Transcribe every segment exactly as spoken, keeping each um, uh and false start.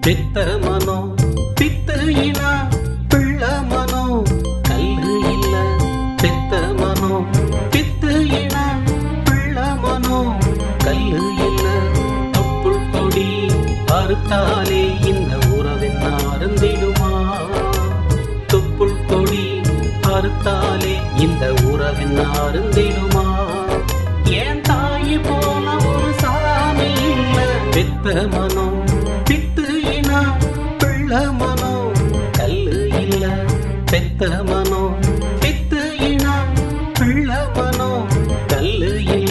பெத்த மனோ பித்து இனா பிள்ள மனோ கல்லு இல்ல பெத்த மனோ பித்து இனா பிள்ள மனோ கல்லு இல்ல தொப்புள் கொடி அறுத்தாலே இந்த உறவின் அருந்திடுமா தொப்புள் கொடி அறுத்தாலே இந்த உறவின் அருந்திடுமா ஏன் தாயி போல ஒரு சாமி இல்ல பெத்த மனோ பித்து இனா பிள்ள மனோ கல்லு இல்ல பெத்த மனோ பித்து இனா பிள்ள மனோ கல்லு இல்ல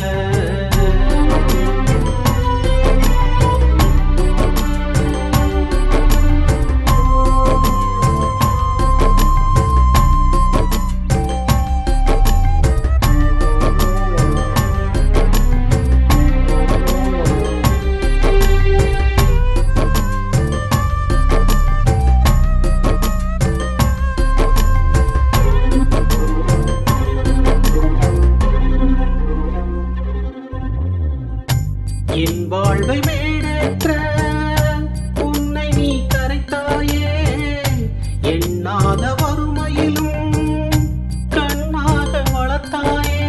என் வாழ்வை மேடேற்ற உன்னை நீ கரைத்தாயே எண்ணாத வறுமையிலும் கண்ணாக வளர்த்தாயே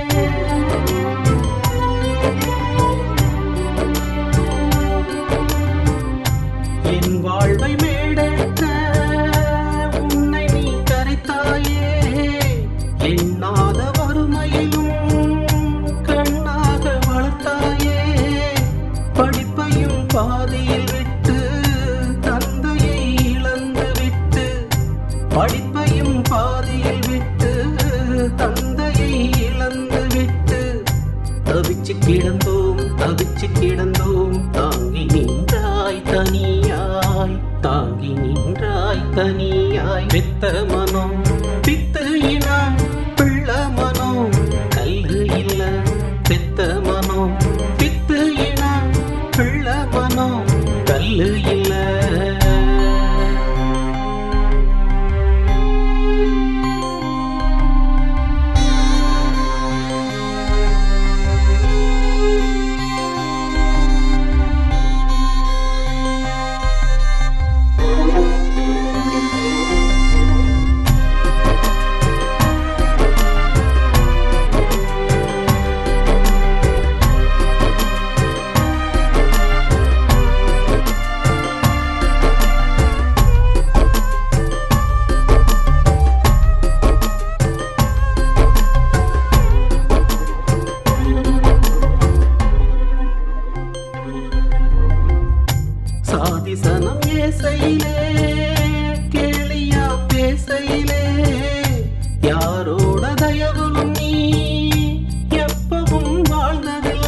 என் வாழ்வை மேடேற்ற உன்னை நீ கரைத்தாயே எண்ணாத வறுமையிலும் கண்ணாக வளர்த்தாயே படிப்பையும் பாதியில் விட்டு தந்தையை இழந்து விட்டு படிப்பையும் பாதியில் விட்டு தந்தையை இழந்து விட்டு தவிச்சு கிடந்தோம் தவிச்சு கிடந்தோம் தாங்கி நின்றாய் தனியாய் தாங்கி நின்றாய் தனியாய் பெத்த மனோ பித்து இனா பிள்ள மனோ கல்லு இல்ல பெத்த மனோ பித்து இனா பிள்ள மனோ கல்லு இல்ல சாதிசனம் ஏசையிலே கேளியா பேசையிலே யாரோட தயவுலும் நீ எப்பவும் வாழ்ந்ததில்ல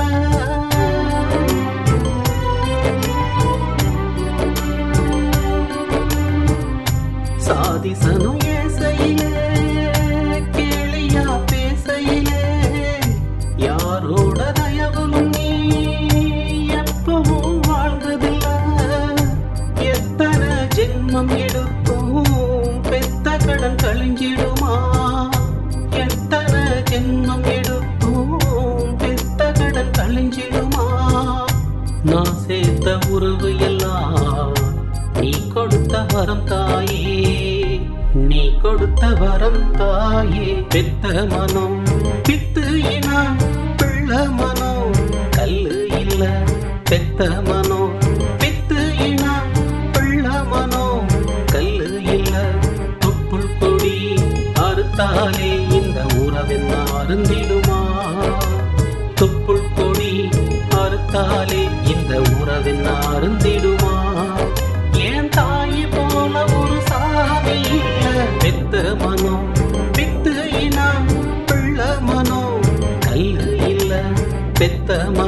சாதிசனம் ஏசையிலே கேளியா பேசையிலே யாரோட தயவுலும் நீ எப்பவும் வாழ்ந்ததில்ல எத்தனை ஜென்மம் எடுக்கும் பெத்த கடன் கழிஞ்சிடுமா எத்தனை ஜென்மம் எடுக்கும் பெத்த கடன் கழிஞ்சிடுமா நான் சேர்த்த உறவு எல்லாம் நீ கொடுத்த வரம் தாயே நீ கொடுத்த வரம் தாயே பெத்த மனோ பித்து இனா பிள்ள மனோ கல்லு இல்ல பெத்த மனோ பித்து இனா பிள்ள மனோ கல்லு இல்ல தொப்புள் கொடி அறுத்தாலே இந்த உறவின் அருந்திடுமா தொப்புள் கொடி அறுத்தாலே இந்த உறவின் அருந்திடுமா ஏன் தாயி போல ஒரு சாமி இல்ல பெத்த மனோ பித்து இனா பிள்ள மனோ கல்லு இல்ல பெத்த